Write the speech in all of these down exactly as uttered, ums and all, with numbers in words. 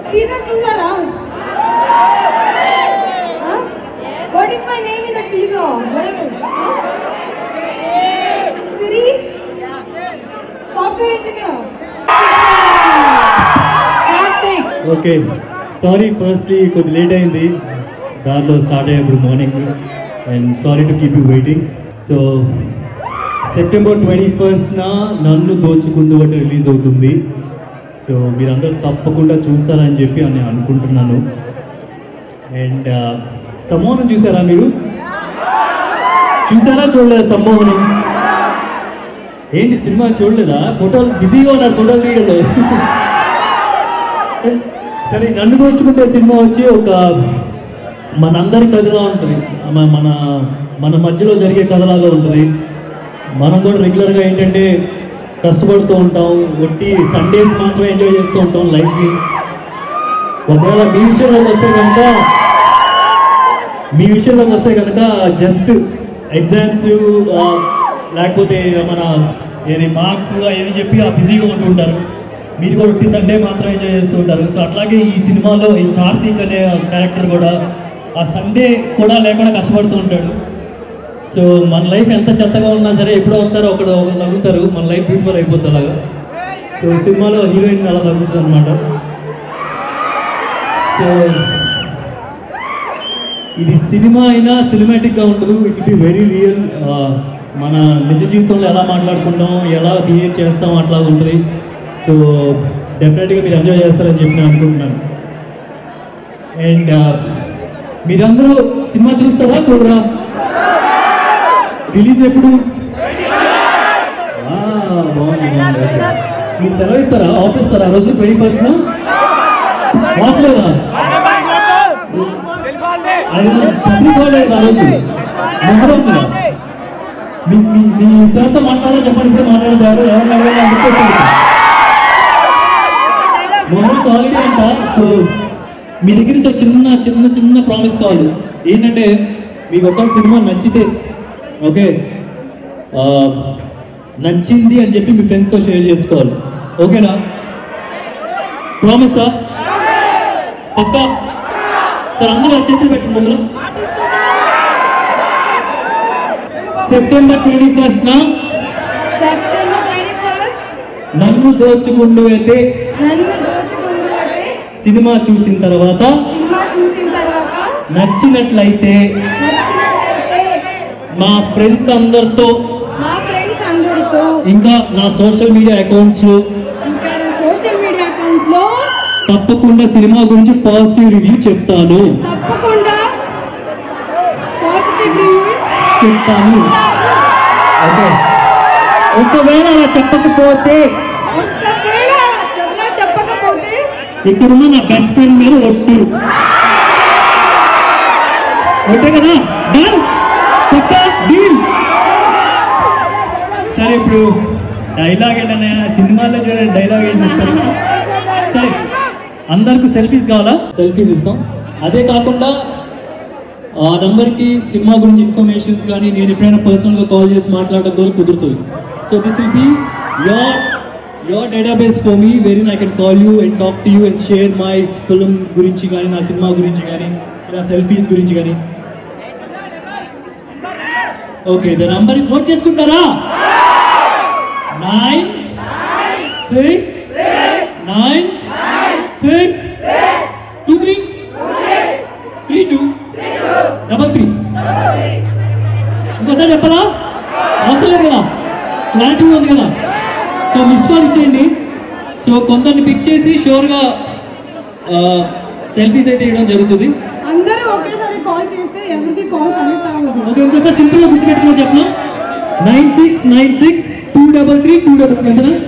teaser చూసారా? What is my name in the teaser? Warangal. Siri? Software engineer. Okay. Sorry, firstly, కొద్ది late అయింది దారిలో start అయ్యేప్పుడు morning and sorry to keep you waiting. So September twenty ఫస్ట్న Nannu Dochukunduvate release అవుతుంది. So మీరందరూ తప్పకుండా చూస్తారని చెప్పి నేను అనుకుంటున్నాను. అండ్ సమ్మోహనం చూసారా మీరు? చూసారా చూడలేదా సమ్మోహనం? ఏంటి సినిమా చూడలేదా? ఫోటోలు బిజీగా ఉన్నారు ఫోటోలు తీయడంలో. సరే, నన్ను దోచుకుంటే సినిమా వచ్చి ఒక మనందరి కథలా ఉంటుంది, మన మన మధ్యలో జరిగే కథలాగా ఉంటుంది. మనం కూడా రెగ్యులర్గా ఏంటంటే కష్టపడుతూ ఉంటాం, ఒట్టి సండేస్ మాత్రమే ఎంజాయ్ చేస్తూ ఉంటాం లైఫ్ని. ఒకవేళ మీ విషయంలోకి వస్తే కనుక మీ విషయంలోకి వస్తే కనుక జస్ట్ ఎగ్జామ్స్ లేకపోతే మన ఏది మార్క్స్ ఏమి చెప్పి ఆ బిజీగా ఉంటుంటారు. మీరు కూడా ఒట్టి సండే మాత్రం ఎంజాయ్ చేస్తూ ఉంటారు. సో అట్లాగే ఈ సినిమాలో ఈ కార్తీక్ అనే క్యారెక్టర్ కూడా ఆ సండే కూడా లేకుండా కష్టపడుతూ ఉంటాడు. సో మన లైఫ్ ఎంత చెత్తగా ఉన్నా సరే ఎప్పుడో ఒకసారి ఒకడు ఒకరు తగ్గుతారు, మన లైఫ్ బ్యూటిఫుల్ అయిపోతుంది అలాగా. సో సినిమాలో హీరోయిన్ అలా తగ్గుతుంది అనమాట. సో ఇది సినిమా అయినా సినిమాటిక్గా ఉండదు, ఇట్ బి వెరీ రియల్. మన నిజ జీవితంలో ఎలా మాట్లాడుకుంటాం, ఎలా బిహేవ్ చేస్తాం అట్లా ఉంటుంది. సో డెఫినెట్గా మీరు ఎంజాయ్ చేస్తారని చెప్పి నేను అనుకుంటున్నాను. అండ్ మీరందరూ సినిమా చూస్తారా చూడరా? రిలీజ్ ఎప్పుడు? బాగుంది. మీరు సెలవు ఇస్తారా? ఆఫ్ ఇస్తారా ఆ రోజు ట్వంటీ ఫస్ట్ ఆఫ్ లేదా? పబ్లిక్ హాలిడే ఆ రోజు మొహరం. మీ సార్తో మాట్లాడాలో చెప్పండి, ఇప్పుడు మాట్లాడతారు ఎవరు అడగాలి మొహరం హాలిడే అంట. సో మీ దగ్గర నుంచి చిన్న చిన్న చిన్న ప్రామిస్ కావాలి. ఏంటంటే మీకు ఒక సినిమా నచ్చితే ఓకే నచ్చింది అని చెప్పి మీ ఫ్రెండ్స్తో షేర్ చేసుకోవాలి. ఓకేనా? ప్రామిసా? పక్కా? సార్ అందరూ చేతులు పెట్టి ముందు సెప్టెంబర్ ట్వంటీ ఫస్ట్ నా నన్ను దోచుకుందువటే సినిమా చూసిన తర్వాత నచ్చినట్లయితే మా ఫ్రెండ్స్ అందరితో ఇంకా నా సోషల్ మీడియా అకౌంట్స్ లో తప్పకుండా సినిమా గురించి పాజిటివ్ రివ్యూ చెప్తాను చెప్తాను ఓకే. ఒకవేళ అలా చెప్పకపోతే ఇక్కడున్న నా బెస్ట్ ఫ్రెండ్ మీద ఒట్టు ఒట్టే కదా? సరే, ఇప్పుడు డైలాగ్ ఏంటనే సినిమాలో చూడండి, డైలాగ్ ఏం చేస్తారు? సరే, అందరికి సెల్ఫీస్ కావాలా? సెల్ఫీస్ ఇస్తాం. అదే కాకుండా ఆ నెంబర్కి సినిమా గురించి ఇన్ఫర్మేషన్స్ కానీ నేను ఎప్పుడైనా పర్సనల్గా కాల్ చేసి మాట్లాడడం కూడా కుదురుతుంది. So this will be your your database for me, wherein I can call you and talk to you and share my film గురించి కానీ, నా సినిమా గురించి కానీ, నా సెల్ఫీస్ గురించి కానీ. Okay, the number is note చేసుకుంటారా? Nine six nine six two three three two double three. ఇంకోసారి చెప్పాలా? అవసరం లేదు కదా, క్లారిటీ ఉంది కదా. సో మిస్ కాల్ ఇచ్చేయండి. సో కొందరిని పిక్ చేసి షూర్గా సెల్ఫీస్ అయితే ఇవ్వడం జరుగుతుంది. అందరూ ఒకేసారి కాల్ చేస్తే ఎవరికి కాల్ కనెక్ట్ అవ్వదు. ఓకే, ఇంకోసారి సింపుల్గా గుర్తుపెట్టుకుని చెప్పనా? Nine six nine six two double three two double three ఎంతనా?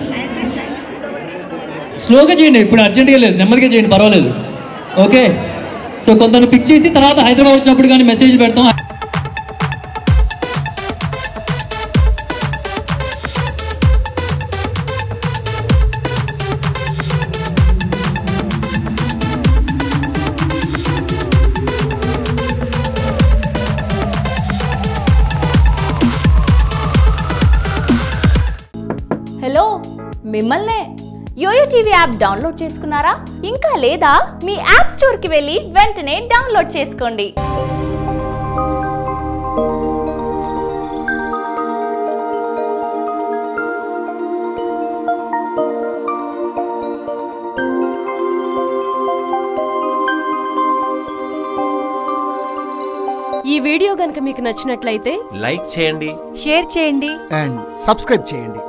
స్లోగా చేయండి, ఇప్పుడు అర్జెంట్గా లేదు, నెమ్మదిగా చేయండి, పర్వాలేదు. ఓకే, సో కొందరు పిక్ చేసి తర్వాత హైదరాబాద్ వచ్చినప్పుడు కానీ మెసేజ్ పెడతాం. హలో, మిమ్మల్నే యోయో టీవీ యాప్ డౌన్లోడ్ చేసుకున్నారా? ఇంకా లేదా? మీ యాప్ స్టోర్ కి వెళ్ళి వెంటనే డౌన్లోడ్ చేసుకోండి. ఈ వీడియో గనుక మీకు నచ్చినట్లయితే లైక్ చేయండి, షేర్ చేయండి అండ్ సబ్స్క్రైబ్ చేయండి.